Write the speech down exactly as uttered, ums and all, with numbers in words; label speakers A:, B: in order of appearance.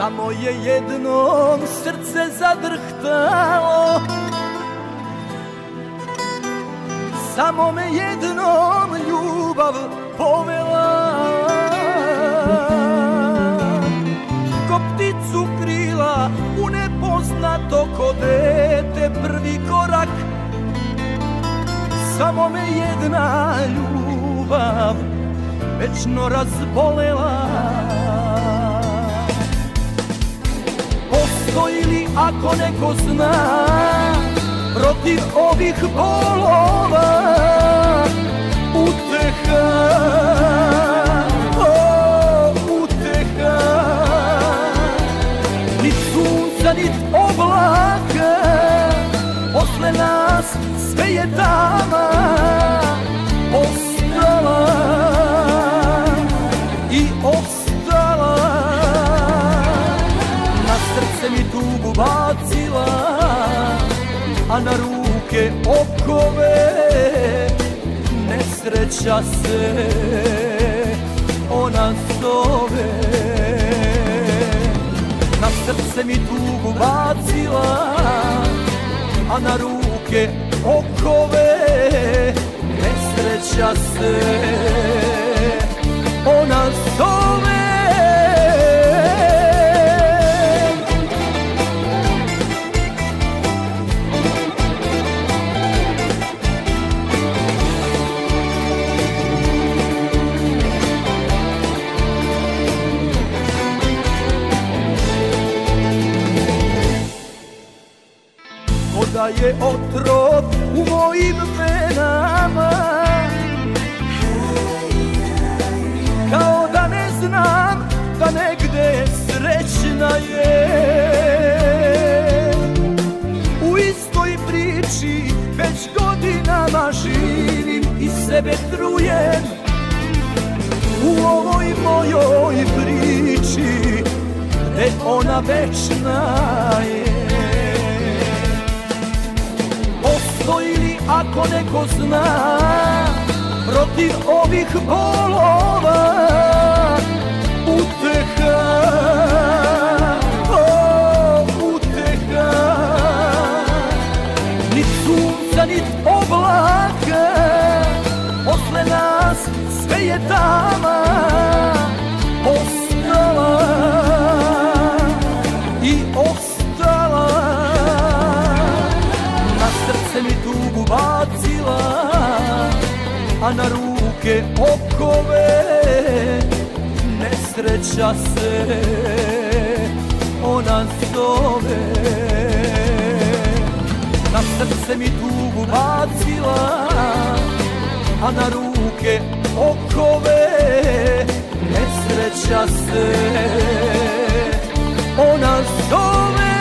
A: Samo je jednom srce zadrhtalo, samo me jednom ljubav povela. Ko pticu krila u nepoznato, ko dete prvi korak, samo me jedna ljubav večno razbolela. Postoji li, ako neko zna, protiv ovih bolova uteha, o, uteha? Nit sunca, nit oblaka, posle nas sve je tama ostala i ostala. Na srce mi tugu bacila, a na ruke okove. Nesreća se ona zove. Na srce mi tugu bacila, a na ruke okove. Nesreća se ona zove. Da je otrov u mojim venama, kao da ne znam da negde srećna je. U istoj priči već godinama živim i sebe trujem. U ovoj mojoj priči gde ona večna je. Postoji li, ako neko zna, protiv ovih bolova uteha, o, uteha? Nit sunca, nit oblaka, posle nas sve je tama ostala i ostala. Se mi tugu bacila, a na ruke okove. Nesreća se ona zove. Na srce mi tugu bacila, a na ruke okove. Nesreća se ona zove.